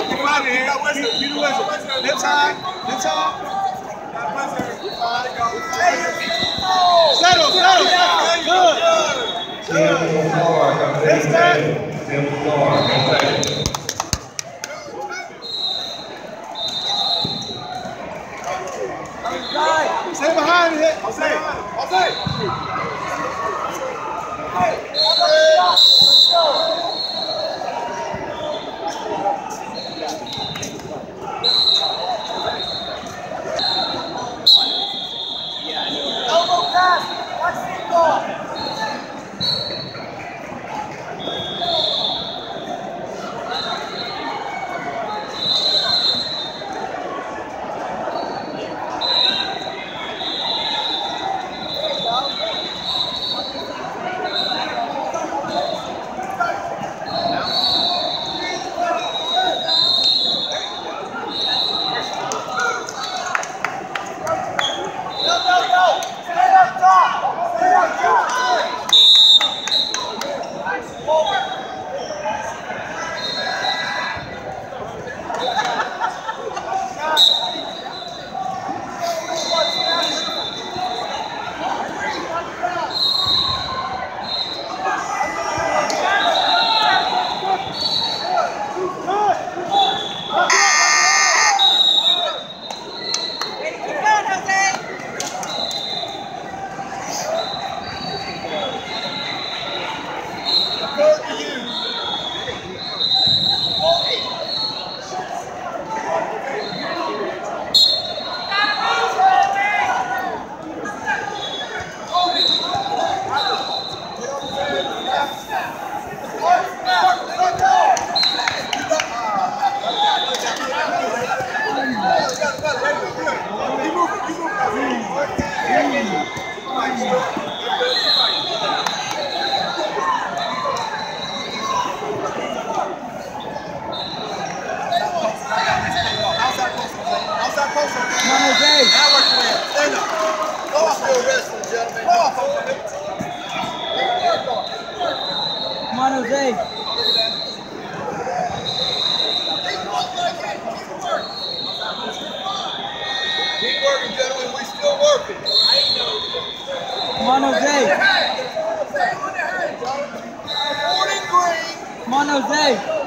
Left side. Settle. Good. Next time. Stay behind it. I'll say. Elbow pass. Watch it go. Come on, Jose. Keep working, gentlemen. We still working. Come on, Jose. Morning green. Come on, Jose.